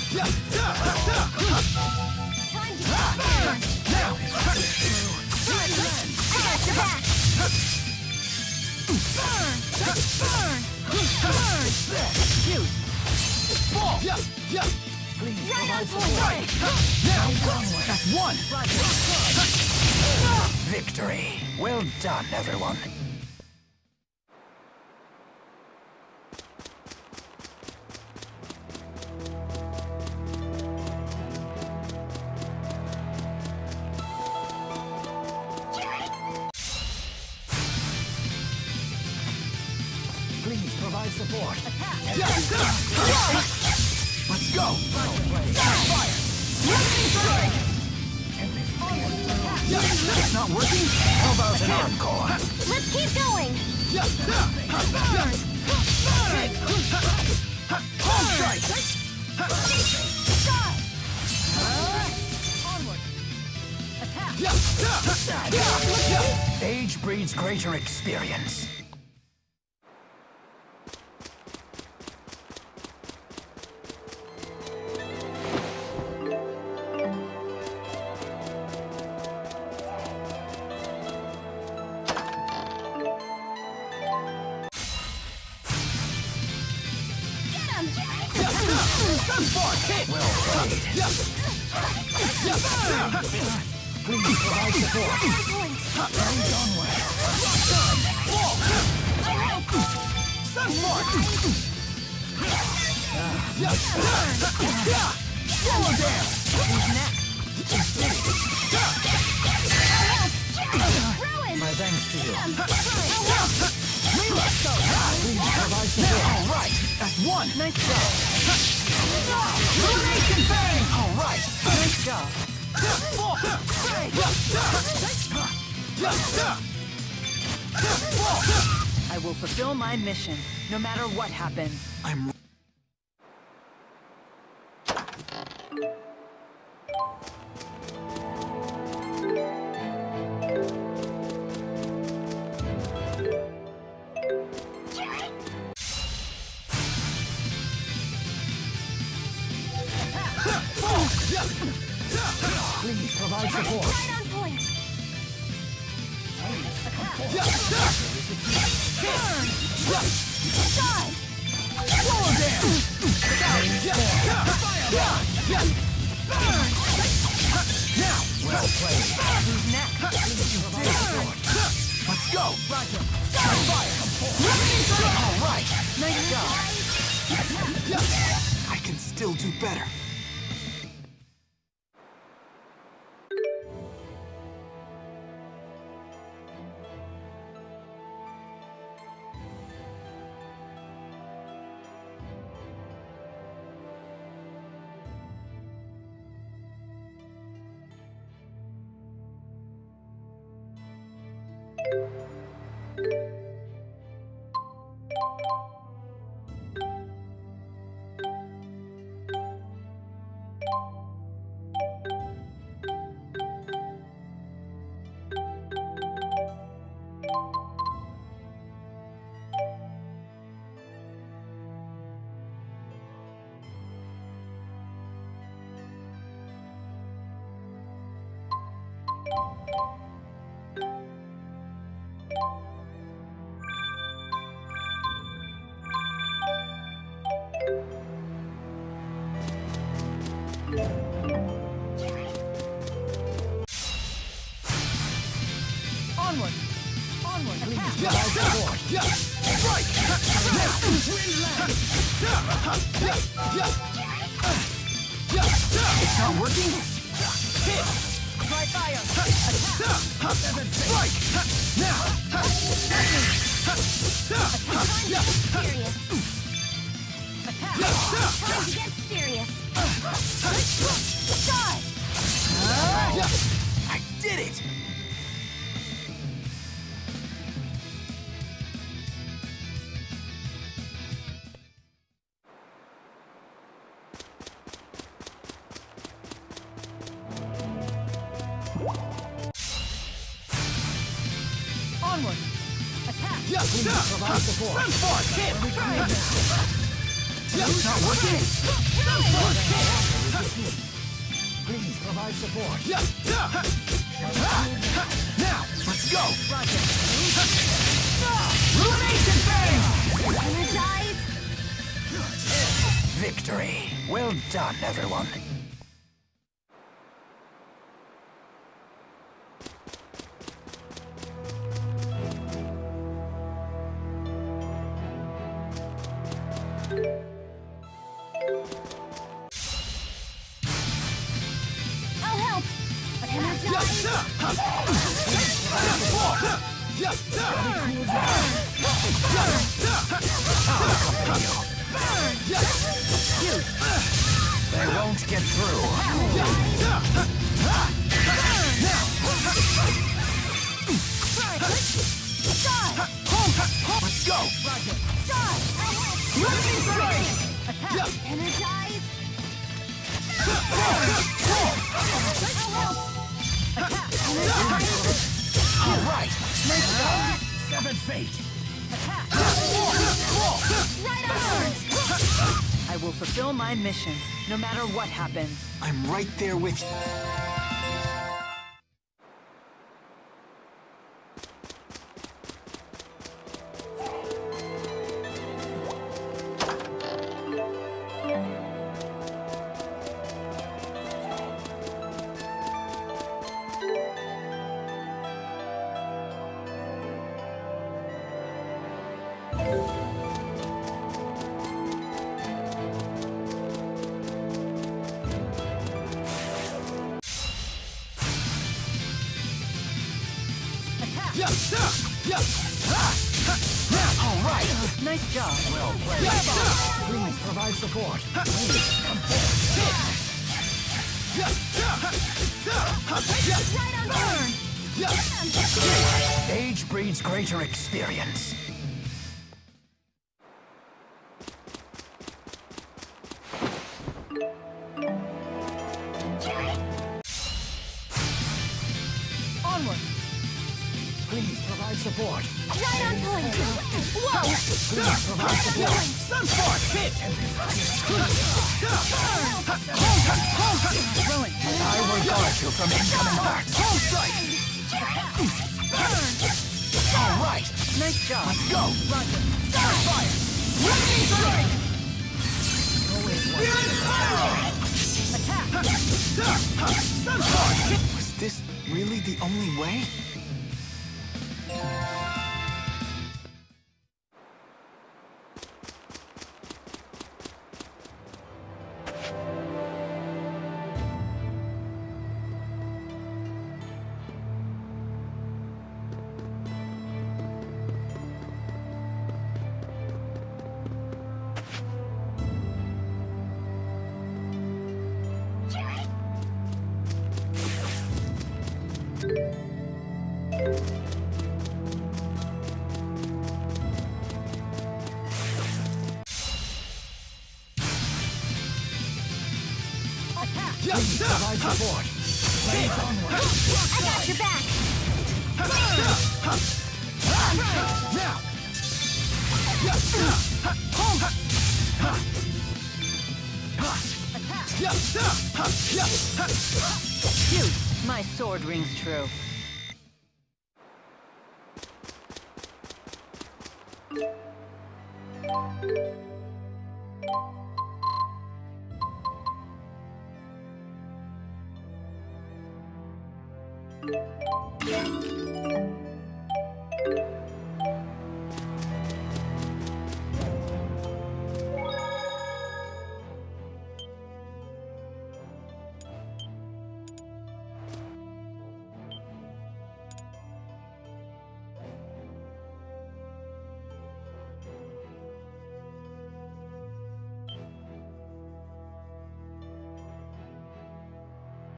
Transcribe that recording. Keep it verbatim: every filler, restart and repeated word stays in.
That's one! Victory! Well done, everyone. Please provide support. Let's go! Fire! It's not working? How about an encore? Let's keep going! Home strike! Onward! Age breeds greater experience. Well played. Please provide support. Very done well. Sunmark! Slow down. Who's next? My thanks to you. Let's go! Please provide support. All right! That's one! Nice job. Elimination bang! All right. Nice job. I will fulfill my mission, no matter what happens. I'm... Please provide support. Right on point! Shot! Slow him down! Now! Well played. Who's next? Please provide support. Let's go! Roger. Fire! All right. Nice job. I can still do better. Onward. Onward. Attack. Provide support. Right! Now! Windland! It's not working? Hit! Try fire. Strike! Now! Serious. Attack! Time to get serious. Shot! I did it! Onward. Attack. Please provide support. Sunforce! Hit! It's not working! Please provide support. Yeah, yeah. Now, let's go. Roger. Ruination phase. Energize. Victory. Well done, everyone. I'll help. Energize. They won't get through. Let's go. Energize. All right. Seven fate. Right on. I will fulfill my mission, no matter what happens. I'm right there with you. All right. Nice job. Well played. Please provide support. Please come forward. Right on turn. Age breeds greater experience. Onward. Please provide support. Right on point. Whoa. Please provide support. Sunsport, hit! Ruin. I will guard you from incoming attacks. Hold sight! All right, Nice job. go! Roger. Start fire! Lightning strike! Spirit spiral! Attack. Sunsport! Was this really the only way? Please provide support. Please onward. I got your back. Shoot. My sword rings true.